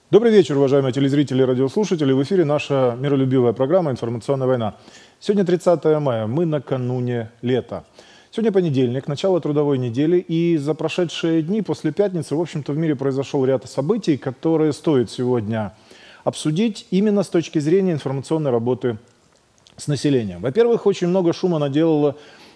Добрый вечер, уважаемые телезрители и радиослушатели. В эфире наша миролюбивая программа «Информационная война». Сегодня 30 мая, мы накануне лета. Сегодня понедельник, начало трудовой недели, и за прошедшие дни после пятницы, в общем-то, в мире произошел ряд событий, которые стоит сегодня обсудить именно с точки зрения информационной работы с населением. Во-первых, очень много шума наделало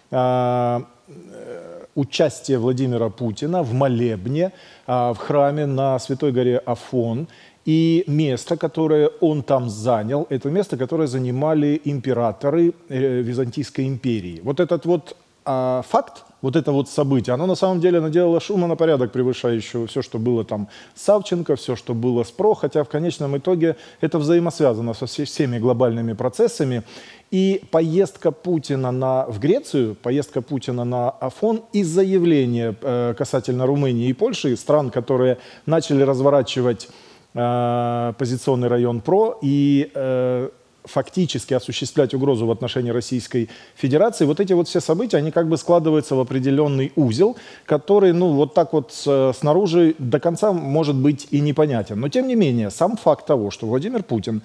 участие Владимира Путина в молебне в храме на Святой горе Афон. И место, которое он там занял, это место, которое занимали императоры Византийской империи. Вот этот вот факт, вот это вот событие, оно на самом деле наделало шума на порядок превышающего все, что было там с Савченко, все, что было с ПРО, хотя в конечном итоге это взаимосвязано со всеми глобальными процессами. И поездка Путина в Грецию, поездка Путина на Афон и заявление касательно Румынии и Польши, стран, которые начали разворачивать позиционный район ПРО и фактически осуществлять угрозу в отношении Российской Федерации, вот эти вот все события, они как бы складываются в определенный узел, который, ну, вот так вот снаружи до конца может быть и непонятен. Но, тем не менее, сам факт того, что Владимир Путин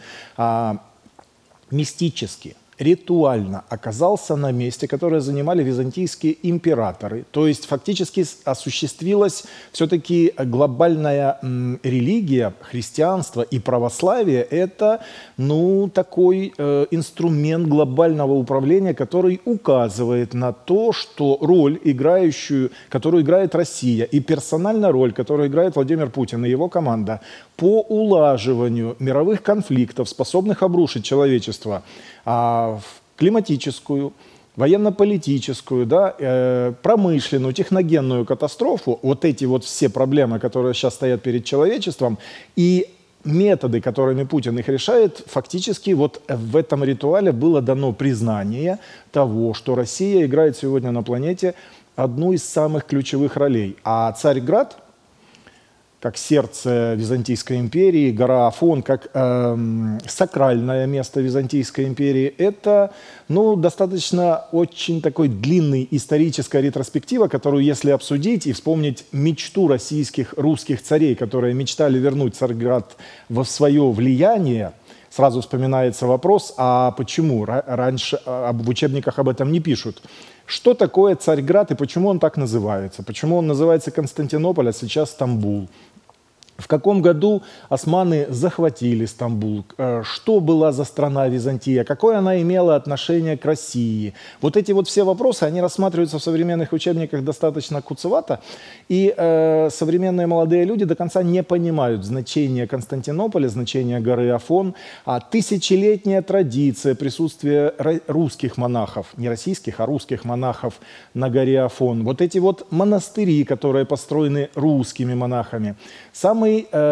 мистически, ритуально оказался на месте, которое занимали византийские императоры. То есть фактически осуществилась все-таки глобальная религия, христианство и православие. Это, ну, такой инструмент глобального управления, который указывает на то, что роль, которую играет Россия, и персональная роль, которую играет Владимир Путин и его команда по улаживанию мировых конфликтов, способных обрушить человечество, в климатическую, военно-политическую, да, промышленную, техногенную катастрофу, вот эти вот все проблемы, которые сейчас стоят перед человечеством, и методы, которыми Путин их решает, фактически вот в этом ритуале было дано признание того, что Россия играет сегодня на планете одну из самых ключевых ролей. А Царьград, как сердце Византийской империи, гора Афон, как сакральное место Византийской империи, это, ну, достаточно очень такой длинный историческая ретроспектива, которую, если обсудить и вспомнить мечту русских царей, которые мечтали вернуть Царьград в свое влияние, сразу вспоминается вопрос, а почему раньше в учебниках об этом не пишут? Что такое Царьград и почему он так называется? Почему он называется Константинополь, а сейчас Стамбул? В каком году османы захватили Стамбул? Что была за страна Византия? Какое она имела отношение к России? Вот эти вот все вопросы, они рассматриваются в современных учебниках достаточно куцевато. И современные молодые люди до конца не понимают значение Константинополя, значение горы Афон. Тысячелетняя традиция присутствия русских монахов, не российских, а русских монахов на горе Афон. Вот эти вот монастыри, которые построены русскими монахами. Самый,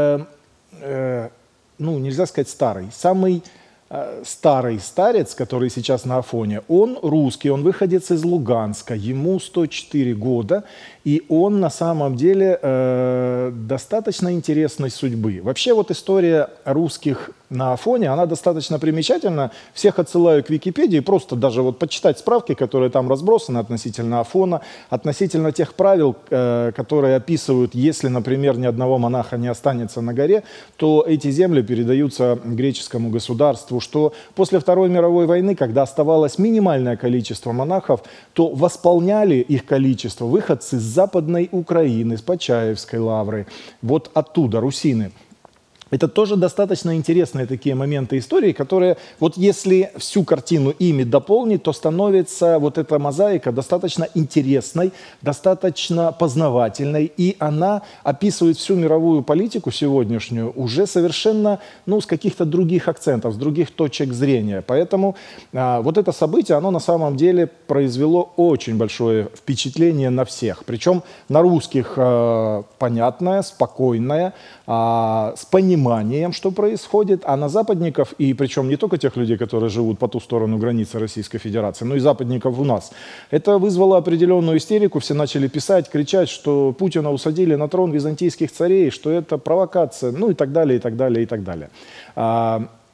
ну, нельзя сказать самый старый старец, который сейчас на Афоне, он русский, он выходец из Луганска, ему 104 года, и он на самом деле достаточно интересной судьбы. Вообще вот история русских на Афоне, она достаточно примечательна. Всех отсылаю к Википедии, просто даже вот почитать справки, которые там разбросаны относительно Афона, относительно тех правил, которые описывают, если, например, ни одного монаха не останется на горе, то эти земли передаются греческому государству, что после Второй мировой войны, когда оставалось минимальное количество монахов, то восполняли их количество выходцы с Западной Украины, с Почаевской лавры, вот оттуда, русины. Это тоже достаточно интересные такие моменты истории, которые, вот если всю картину ими дополнить, то становится вот эта мозаика достаточно интересной, достаточно познавательной, и она описывает всю мировую политику сегодняшнюю уже совершенно, ну, с каких-то других акцентов, с других точек зрения. Поэтому вот это событие, оно на самом деле произвело очень большое впечатление на всех. Причем на русских понятное, спокойное, с пониманием, что происходит, а на западников, и причем не только тех людей, которые живут по ту сторону границы Российской Федерации, но и западников у нас, это вызвало определенную истерику, все начали писать, кричать, что Путина усадили на трон византийских царей, что это провокация, ну и так далее, и так далее, и так далее.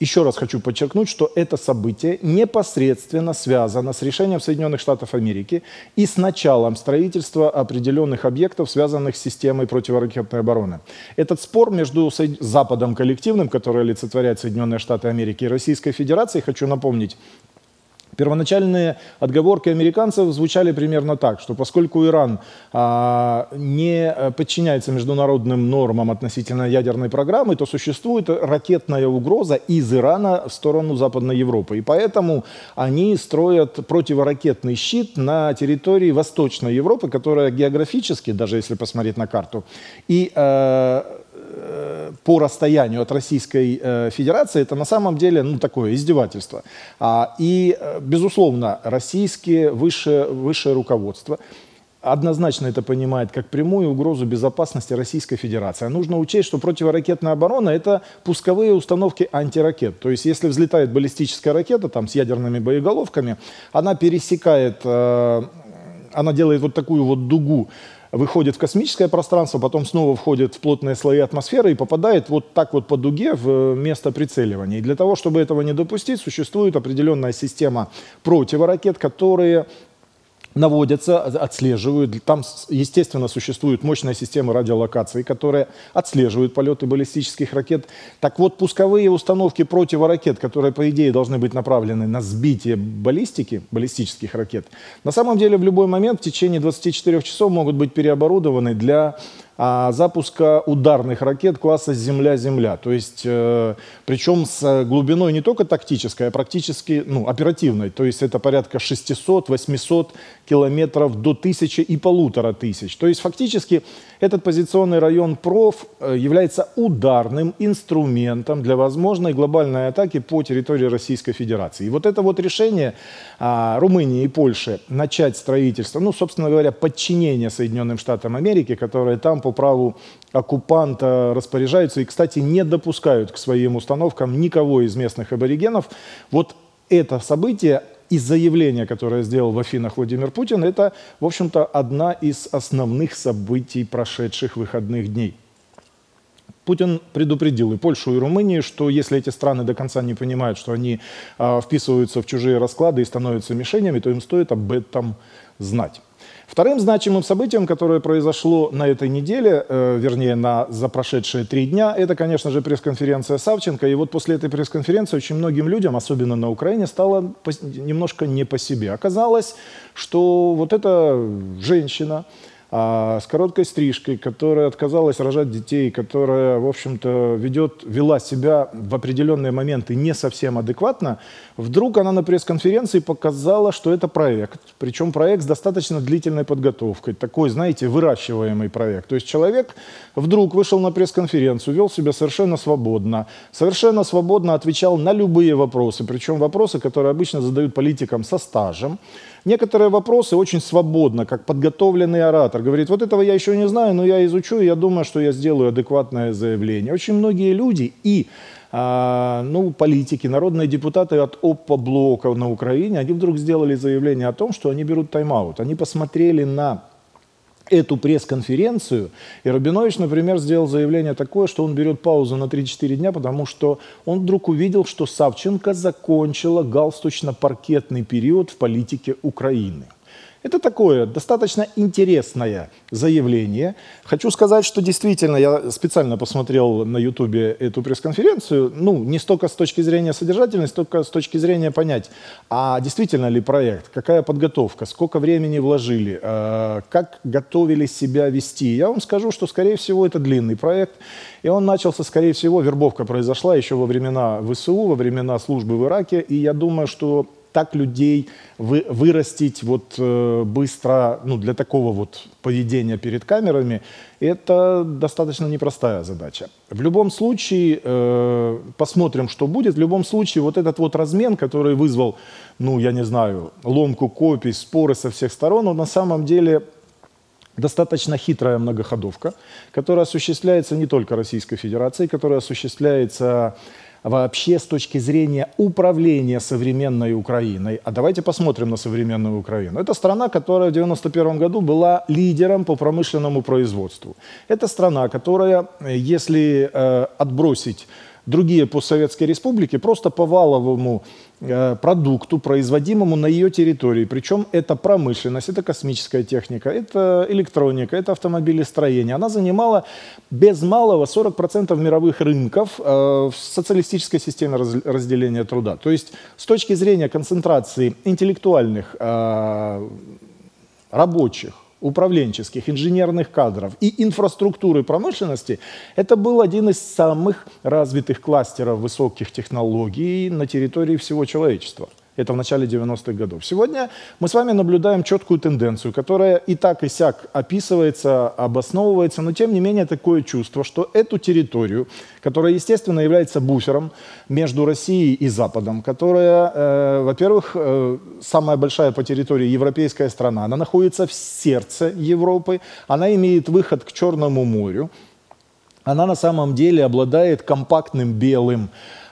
Еще раз хочу подчеркнуть, что это событие непосредственно связано с решением Соединенных Штатов Америки и с началом строительства определенных объектов, связанных с системой противоракетной обороны. Этот спор между Западом коллективным, который олицетворяет Соединенные Штаты Америки, и Российской Федерацией, хочу напомнить, первоначальные отговорки американцев звучали примерно так, что поскольку Иран не подчиняется международным нормам относительно ядерной программы, то существует ракетная угроза из Ирана в сторону Западной Европы. И поэтому они строят противоракетный щит на территории Восточной Европы, которая географически, даже если посмотреть на карту, и по расстоянию от Российской Федерации, это на самом деле такое издевательство. И, безусловно, российское высшее руководство однозначно это понимает как прямую угрозу безопасности Российской Федерации. Нужно учесть, что противоракетная оборона – это пусковые установки антиракет. То есть, если взлетает баллистическая ракета там, с ядерными боеголовками, она пересекает, она делает вот такую вот дугу, выходит в космическое пространство, потом снова входит в плотные слои атмосферы и попадает вот так вот по дуге в место прицеливания. И для того, чтобы этого не допустить, существует определенная система противоракет, которые наводятся, отслеживают. Там, естественно, существует мощная система радиолокации, которая отслеживает полеты баллистических ракет. Так вот, пусковые установки противоракет, которые, по идее, должны быть направлены на сбитие баллистических ракет, на самом деле в любой момент в течение 24 часов могут быть переоборудованы для запуска ударных ракет класса «Земля-Земля». То есть, причем с глубиной не только тактической, а практически оперативной. То есть это порядка 600-800 километров до 1000 и 1500. То есть фактически этот позиционный район ПРОФ является ударным инструментом для возможной глобальной атаки по территории Российской Федерации. И вот это вот решение Румынии и Польши начать строительство, собственно говоря, подчинение Соединенным Штатам Америки, которые там по праву оккупанта распоряжаются и, кстати, не допускают к своим установкам никого из местных аборигенов. Вот это событие и заявление, которое сделал в Афинах Владимир Путин, это, в общем-то, одна из основных событий прошедших выходных дней. Путин предупредил и Польшу, и Румынию, что если эти страны до конца не понимают, что они вписываются в чужие расклады и становятся мишенями, то им стоит об этом знать. Вторым значимым событием, которое произошло на этой неделе, вернее, за прошедшие 3 дня, это, конечно же, пресс-конференция Савченко. И вот после этой пресс-конференции очень многим людям, особенно на Украине, стало немножко не по себе. Оказалось, что вот эта женщина с короткой стрижкой, которая отказалась рожать детей, которая, в общем-то, вела себя в определенные моменты не совсем адекватно, вдруг она на пресс-конференции показала, что это проект. Причем проект с достаточно длительной подготовкой. Такой, знаете, выращиваемый проект. То есть человек вдруг вышел на пресс-конференцию, вел себя совершенно свободно отвечал на любые вопросы. Причем вопросы, которые обычно задают политикам со стажем. Некоторые вопросы очень свободно, как подготовленный оратор. Говорит, вот этого я еще не знаю, но я изучу, и я думаю, что я сделаю адекватное заявление. Очень многие люди и политики, народные депутаты от ОППО-блока на Украине, они вдруг сделали заявление о том, что они берут тайм-аут. Они посмотрели на эту пресс-конференцию, и Рабинович, например, сделал заявление такое, что он берет паузу на 3-4 дня, потому что он вдруг увидел, что Савченко закончила галстучно-паркетный период в политике Украины. Это такое достаточно интересное заявление. Хочу сказать, что действительно я специально посмотрел на Ютубе эту пресс-конференцию, не столько с точки зрения содержательной, столько с точки зрения понять, а действительно ли проект, какая подготовка, сколько времени вложили, как готовили себя вести. Я вам скажу, что, скорее всего, это длинный проект, и он начался, скорее всего, вербовка произошла еще во времена ВСУ, во времена службы в Ираке, и я думаю, что так людей вырастить быстро, для такого вот поведения перед камерами, это достаточно непростая задача. В любом случае, посмотрим, что будет. В любом случае, вот этот вот размен, который вызвал, ломку копий, споры со всех сторон, он на самом деле достаточно хитрая многоходовка, которая осуществляется не только Российской Федерацией, которая осуществляется вообще с точки зрения управления современной Украиной. А давайте посмотрим на современную Украину. Это страна, которая в 1991 году была лидером по промышленному производству. Это страна, которая, если отбросить другие постсоветские республики просто по валовому продукту, производимому на ее территории. Причем это промышленность, это космическая техника, это электроника, это автомобилестроение. Она занимала без малого 40% мировых рынков в социалистической системе разделения труда. То есть с точки зрения концентрации интеллектуальных, рабочих, управленческих, инженерных кадров и инфраструктуры промышленности, это был один из самых развитых кластеров высоких технологий на территории всего человечества. Это в начале 90-х годов. Сегодня мы с вами наблюдаем четкую тенденцию, которая и так и сяк описывается, обосновывается, но тем не менее такое чувство, что эту территорию, которая, естественно, является буфером между Россией и Западом, которая, во-первых, самая большая по территории европейская страна, она находится в сердце Европы, она имеет выход к Черному морю, она на самом деле обладает компактным белым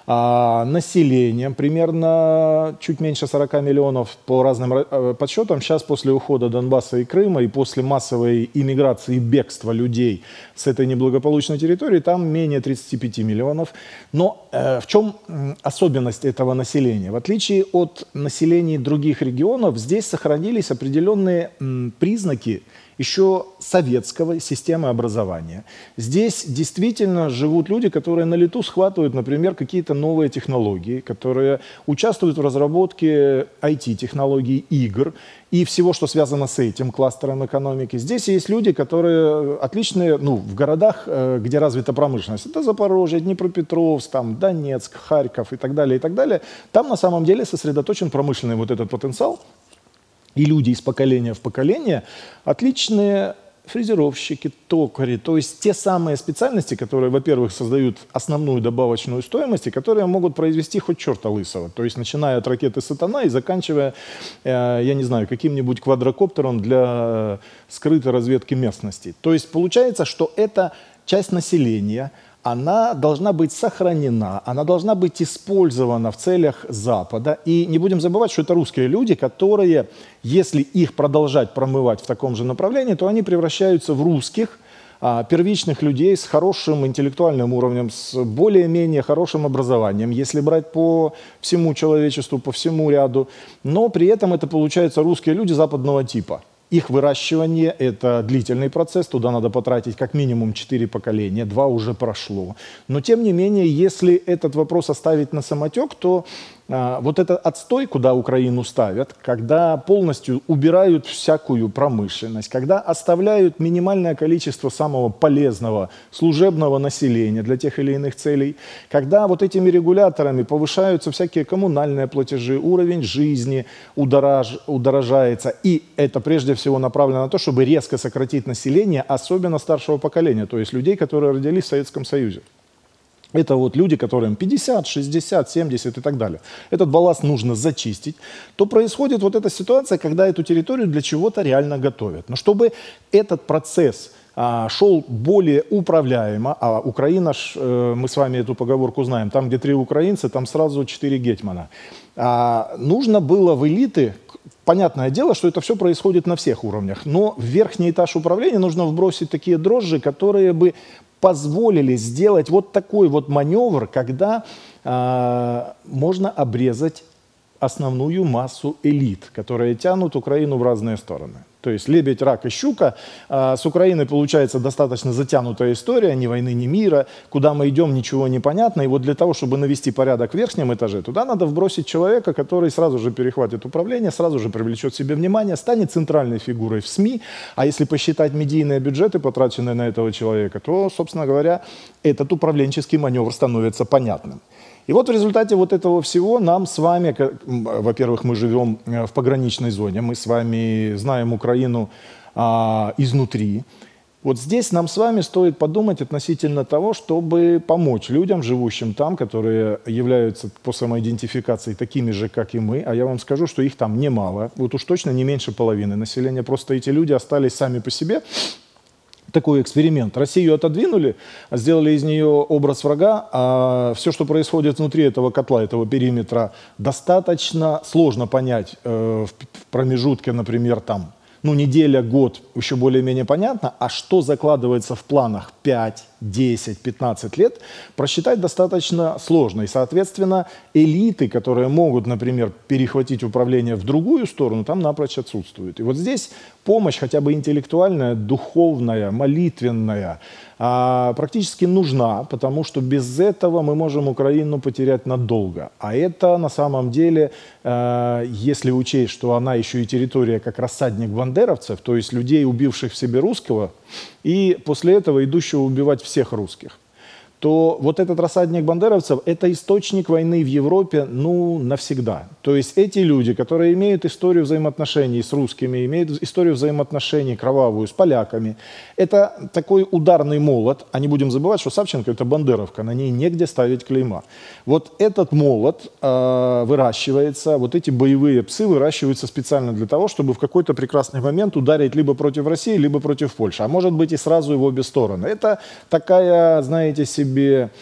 населением, примерно чуть меньше 40 миллионов по разным подсчетам. Сейчас после ухода Донбасса и Крыма и после массовой иммиграции и бегства людей с этой неблагополучной территории, там менее 35 миллионов. Но в чем особенность этого населения? В отличие от населения других регионов, здесь сохранились определенные признаки еще советского системы образования. Здесь действительно живут люди, которые на лету схватывают, например, какие-то новые технологии, которые участвуют в разработке IT-технологий, игр и всего, что связано с этим кластером экономики. Здесь есть люди, которые отличные, в городах, где развита промышленность. Это Запорожье, Днепропетровск, там, Донецк, Харьков и так далее, и так далее. Там на самом деле сосредоточен промышленный вот этот потенциал. И люди из поколения в поколение отличные фрезеровщики, токари, то есть те самые специальности, которые, во-первых, создают основную добавочную стоимость, и которые могут произвести хоть черта лысого. То есть начиная от ракеты «Сатана» и заканчивая, я не знаю, каким-нибудь квадрокоптером для скрытой разведки местности. То есть получается, что эта часть населения, она должна быть сохранена, она должна быть использована в целях Запада. И не будем забывать, что это русские люди, которые, если их продолжать промывать в таком же направлении, то они превращаются в русских, первичных людей с хорошим интеллектуальным уровнем, с более-менее хорошим образованием, если брать по всему человечеству, по всему ряду. Но при этом это получаются русские люди западного типа. Их выращивание – это длительный процесс, туда надо потратить как минимум 4 поколения, 2 уже прошло. Но тем не менее, если этот вопрос оставить на самотек, то вот этот отстой, куда Украину ставят, когда полностью убирают всякую промышленность, когда оставляют минимальное количество самого полезного служебного населения для тех или иных целей, когда вот этими регуляторами повышаются всякие коммунальные платежи, уровень жизни удорожается, и это прежде всего направлено на то, чтобы резко сократить население, особенно старшего поколения, то есть людей, которые родились в Советском Союзе. Это вот люди, которым 50, 60, 70 и так далее. Этот балласт нужно зачистить. То происходит вот эта ситуация, когда эту территорию для чего-то реально готовят. Но чтобы этот процесс шел более управляемо, а Украина, мы с вами эту поговорку знаем, там, где 3 украинца, там сразу 4 гетмана. Нужно было в элиты, понятное дело, что это все происходит на всех уровнях, но в верхний этаж управления нужно вбросить такие дрожжи, которые бы позволили сделать вот такой вот маневр, когда можно обрезать основную массу элит, которые тянут Украину в разные стороны. То есть лебедь, рак и щука. С Украиной получается достаточно затянутая история, ни войны, ни мира. Куда мы идем, ничего не понятно. И вот для того, чтобы навести порядок в верхнем этаже, туда надо вбросить человека, который сразу же перехватит управление, сразу же привлечет себе внимание, станет центральной фигурой в СМИ. А если посчитать медийные бюджеты, потраченные на этого человека, то, собственно говоря, этот управленческий маневр становится понятным. И вот в результате вот этого всего нам с вами, во-первых, мы живем в пограничной зоне, мы с вами знаем Украину изнутри. Вот здесь нам с вами стоит подумать относительно того, чтобы помочь людям, живущим там, которые являются по самоидентификации такими же, как и мы. А я вам скажу, что их там немало, вот уж точно не меньше половины населения. Просто эти люди остались сами по себе. Такой эксперимент. Россию отодвинули, сделали из нее образ врага, а все, что происходит внутри этого котла, этого периметра, достаточно сложно понять в промежутке, например, там ну, неделя, год, еще более-менее понятно, а что закладывается в планах 5, 10, 15 лет, просчитать достаточно сложно. И, соответственно, элиты, которые могут, например, перехватить управление в другую сторону, там напрочь отсутствуют. И вот здесь помощь хотя бы интеллектуальная, духовная, молитвенная, практически нужна, потому что без этого мы можем Украину потерять надолго. А это на самом деле, если учесть, что она еще и территория как рассадник бандеровцев, то есть людей, убивших в себе русского, и после этого идущего убивать всех русских, то вот этот рассадник бандеровцев – это источник войны в Европе, ну, навсегда. То есть эти люди, которые имеют историю взаимоотношений с русскими, имеют историю взаимоотношений кровавую с поляками, это такой ударный молот. А не будем забывать, что Савченко – это бандеровка, на ней негде ставить клейма. Вот этот молот выращивается, вот эти боевые псы выращиваются специально для того, чтобы в какой-то прекрасный момент ударить либо против России, либо против Польши. А может быть и сразу и в обе стороны. Это такая, знаете, себе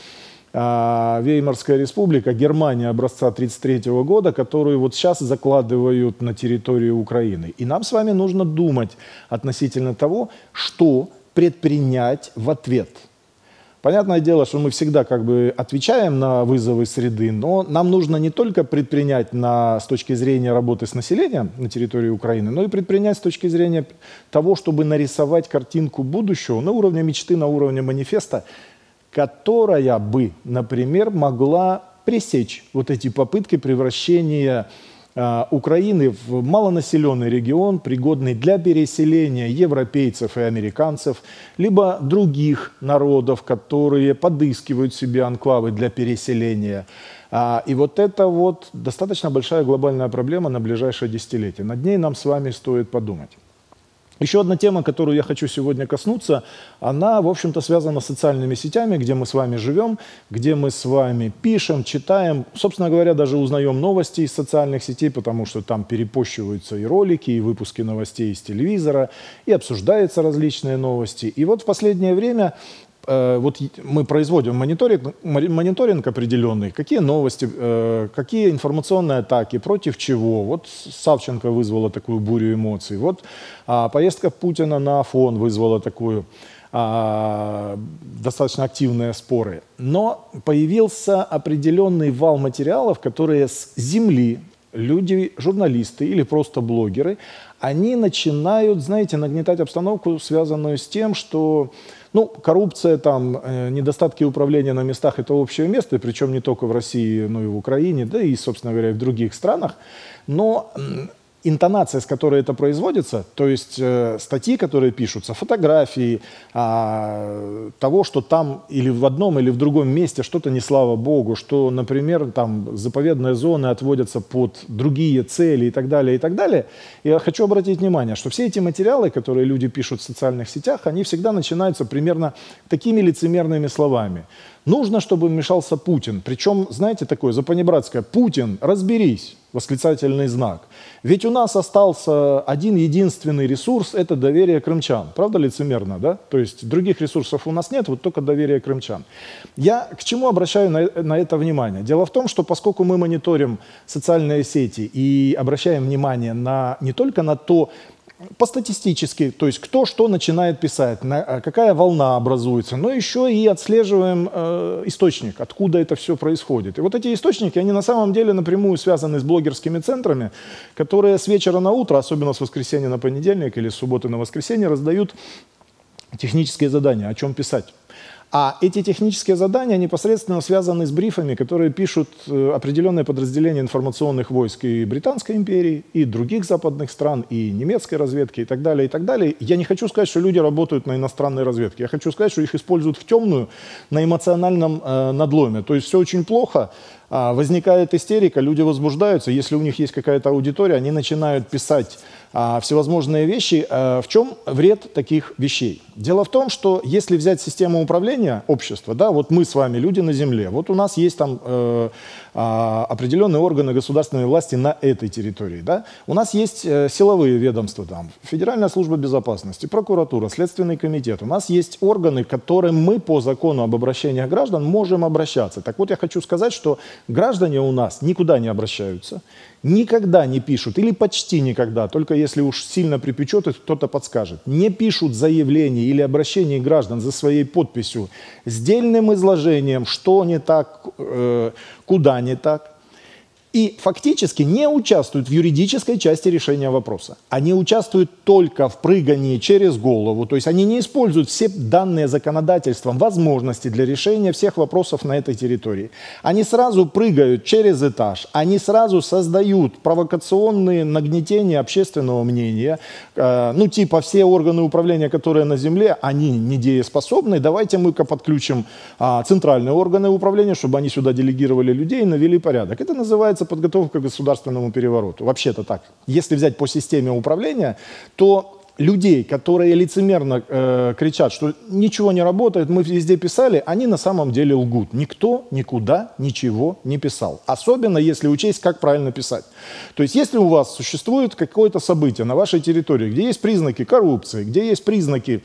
Веймарская республика, Германия образца 1933 года, которую вот сейчас закладывают на территорию Украины. И нам с вами нужно думать относительно того, что предпринять в ответ. Понятное дело, что мы всегда как бы отвечаем на вызовы среды, но нам нужно не только предпринять с точки зрения работы с населением на территории Украины, но и предпринять с точки зрения того, чтобы нарисовать картинку будущего на уровне мечты, на уровне манифеста, которая бы, например, могла пресечь вот эти попытки превращения Украины в малонаселенный регион, пригодный для переселения европейцев и американцев, либо других народов, которые подыскивают себе анклавы для переселения. И вот это вот достаточно большая глобальная проблема на ближайшее десятилетие. Над ней нам с вами стоит подумать. Еще одна тема, которую я хочу сегодня коснуться, она, в общем-то, связана с социальными сетями, где мы с вами живем, где мы с вами пишем, читаем, собственно говоря, даже узнаем новости из социальных сетей, потому что там перепощиваются и ролики, и выпуски новостей из телевизора, и обсуждаются различные новости. И вот в последнее время вот мы производим мониторинг определенный, какие новости, какие информационные атаки, против чего. Вот Савченко вызвала такую бурю эмоций. Вот поездка Путина на Афон вызвала такую достаточно активные споры. Но появился определенный вал материалов, которые с земли люди, журналисты или просто блогеры, они начинают, знаете, нагнетать обстановку, связанную с тем, что коррупция, там, недостатки управления на местах – это общее место, причем не только в России, но и в Украине, да и, собственно говоря, и в других странах. Но интонация, с которой это производится, то есть статьи, которые пишутся, фотографии того, что там или в одном, или в другом месте что-то не слава богу, что, например, там заповедные зоны отводятся под другие цели и так далее, и так далее. Я хочу обратить внимание, что все эти материалы, которые люди пишут в социальных сетях, они всегда начинаются примерно такими лицемерными словами. Нужно, чтобы вмешался Путин. Причем, знаете, такое запанибратское: «Путин, разберись!» Восклицательный знак. Ведь у нас остался один единственный ресурс – это доверие крымчан. Правда лицемерно, да? То есть других ресурсов у нас нет, вот только доверие крымчан. Я к чему обращаю на это внимание? Дело в том, что поскольку мы мониторим социальные сети и обращаем внимание не только на то, по-статистически, то есть кто что начинает писать, какая волна образуется, но еще и отслеживаем источник, откуда это все происходит. И вот эти источники, они на самом деле напрямую связаны с блогерскими центрами, которые с вечера на утро, особенно с воскресенья на понедельник или с субботы на воскресенье, раздают технические задания, о чем писать. А эти технические задания непосредственно связаны с брифами, которые пишут определенные подразделения информационных войск и Британской империи, и других западных стран, и немецкой разведки, и так далее, и так далее. Я не хочу сказать, что люди работают на иностранной разведке. Я хочу сказать, что их используют в темную, на эмоциональном надломе. То есть все очень плохо, возникает истерика, люди возбуждаются. Если у них есть какая-то аудитория, они начинают писать всевозможные вещи. В чем вред таких вещей? Дело в том, что если взять систему управления общества, да, вот мы с вами люди на земле, вот у нас есть там определенные органы государственной власти на этой территории, да, у нас есть силовые ведомства, там, Федеральная служба безопасности, прокуратура, Следственный комитет, у нас есть органы, к которым мы по закону об обращениях граждан можем обращаться. Так вот, я хочу сказать, что Граждане у нас никуда не обращаются, никогда не пишут, или почти никогда, только если уж сильно припечет, и кто-то подскажет, не пишут заявлений или обращений граждан за своей подписью с дельным изложением, что не так, куда не так. И фактически не участвуют в юридической части решения вопроса. Они участвуют только в прыгании через голову, то есть они не используют все данные законодательством возможности для решения всех вопросов на этой территории. Они сразу прыгают через этаж, они сразу создают провокационные нагнетения общественного мнения, ну типа все органы управления, которые на земле, они недееспособны, давайте мы-ка подключим центральные органы управления, чтобы они сюда делегировали людей и навели порядок. Это называется подготовка к государственному перевороту. Вообще-то так. Если взять по системе управления, то людей, которые лицемерно кричат, что ничего не работает, мы везде писали, они на самом деле лгут. Никто никуда ничего не писал. Особенно если учесть, как правильно писать. То есть если у вас существует какое-то событие на вашей территории, где есть признаки коррупции, где есть признаки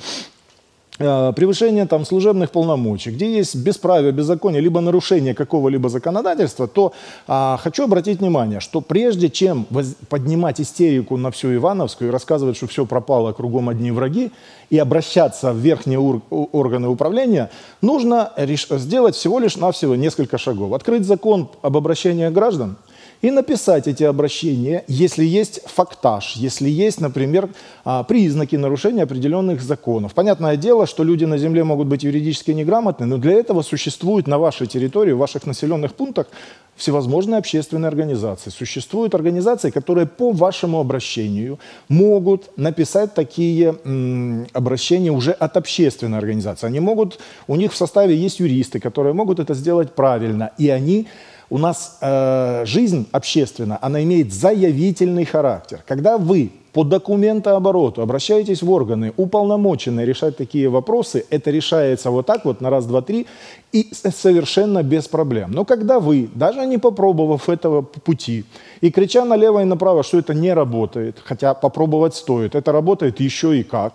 превышение там служебных полномочий, где есть бесправие, беззаконие, либо нарушение какого-либо законодательства, то хочу обратить внимание, что прежде чем поднимать истерику на всю Ивановскую и рассказывать, что все пропало, кругом одни враги, и обращаться в верхние органы управления, нужно сделать всего лишь навсего несколько шагов. Открыть закон об обращении граждан и написать эти обращения, если есть фактаж, если есть, например, признаки нарушения определенных законов. Понятное дело, что люди на земле могут быть юридически неграмотны, но для этого существуют на вашей территории, в ваших населенных пунктах всевозможные общественные организации. Существуют организации, которые по вашему обращению могут написать такие обращения уже от общественной организации. Они могут, у них в составе есть юристы, которые могут это сделать правильно, и они... У нас жизнь общественная, она имеет заявительный характер. Когда вы по документообороту обращаетесь в органы, уполномоченные решать такие вопросы, это решается вот так вот на раз, два, три и совершенно без проблем. Но когда вы, даже не попробовав этого пути и крича налево и направо, что это не работает, хотя попробовать стоит, это работает еще и как,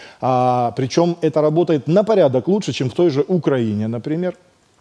причем это работает на порядок лучше, чем в той же Украине, например,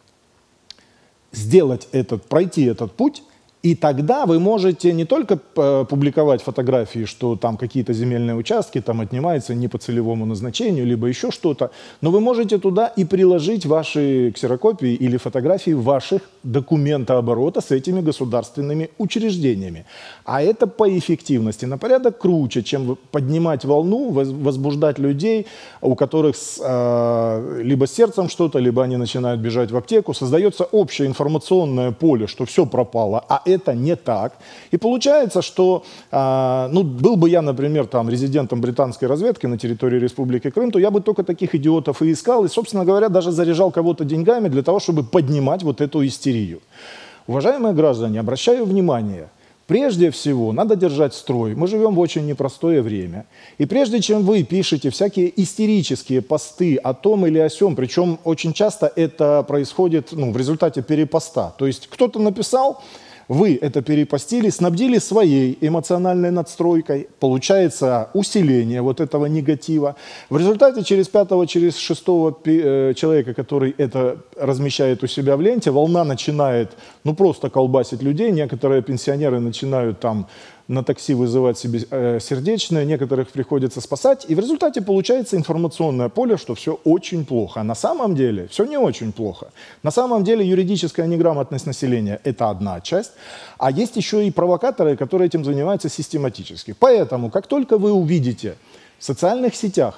сделать пройти этот путь, и тогда вы можете не только публиковать фотографии, что там какие-то земельные участки там отнимаются не по целевому назначению, либо еще что-то, но вы можете туда и приложить ваши ксерокопии или фотографии ваших документооборота с этими государственными учреждениями. А это по эффективности на порядок круче, чем поднимать волну, возбуждать людей, у которых либо с сердцем что-то, либо они начинают бежать в аптеку. Создается общее информационное поле, что все пропало, а это не так. И получается, что, был бы я, например, там, резидентом британской разведки на территории Республики Крым, то я бы только таких идиотов и искал, и, собственно говоря, даже заряжал кого-то деньгами для того, чтобы поднимать вот эту истерию. Уважаемые граждане, обращаю внимание, прежде всего надо держать строй. Мы живем в очень непростое время. И прежде чем вы пишете всякие истерические посты о том или о сём, причем очень часто это происходит в результате перепоста. То есть кто-то написал, вы это перепостили, снабдили своей эмоциональной надстройкой, получается усиление вот этого негатива. В результате через пятого, через шестого человека, который это размещает у себя в ленте, волна начинает просто колбасить людей. Некоторые пенсионеры начинают там на такси вызывать себе сердечные, некоторых приходится спасать. И в результате получается информационное поле, что все очень плохо. А на самом деле все не очень плохо. На самом деле юридическая неграмотность населения – это одна часть. А есть еще и провокаторы, которые этим занимаются систематически. Поэтому, как только вы увидите в социальных сетях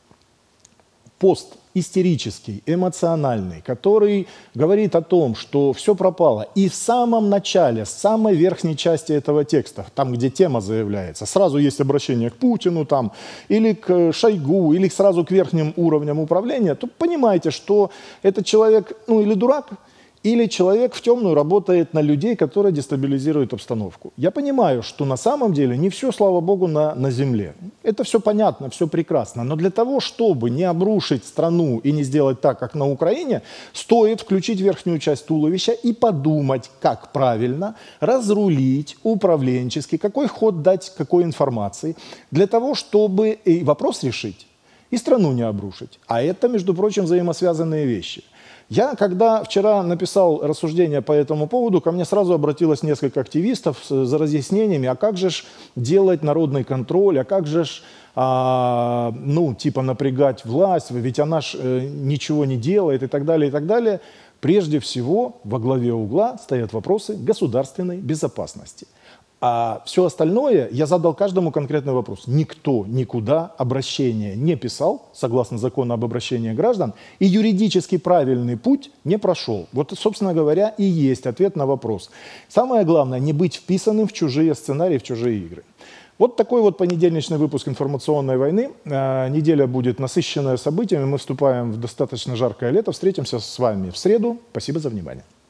пост истерический, эмоциональный, который говорит о том, что все пропало, и в самом начале, с самой верхней части этого текста, там, где тема заявляется, сразу есть обращение к Путину, там, или к Шойгу, или сразу к верхним уровням управления, то понимаете, что этот человек, или дурак, или человек в темную работает на людей, которые дестабилизируют обстановку. Я понимаю, что на самом деле не все, слава богу, на земле. Это все понятно, все прекрасно. Но для того, чтобы не обрушить страну и не сделать так, как на Украине, стоит включить верхнюю часть туловища и подумать, как правильно разрулить управленчески, какой ход дать, какой информации, для того, чтобы и вопрос решить, и страну не обрушить. А это, между прочим, взаимосвязанные вещи. Я, когда вчера написал рассуждение по этому поводу, ко мне сразу обратилось несколько активистов за разъяснениями, а как же ж делать народный контроль, а как же ж, ну, типа напрягать власть, ведь она ж ничего не делает и так далее, и так далее. Прежде всего, во главе угла стоят вопросы государственной безопасности. А все остальное я задал каждому конкретный вопрос. Никто никуда обращение не писал, согласно закону об обращении граждан, и юридически правильный путь не прошел. Вот, собственно говоря, и есть ответ на вопрос. Самое главное, не быть вписанным в чужие сценарии, в чужие игры. Вот такой вот понедельничный выпуск «Информационной войны». Неделя будет насыщенная событиями. Мы вступаем в достаточно жаркое лето. Встретимся с вами в среду. Спасибо за внимание.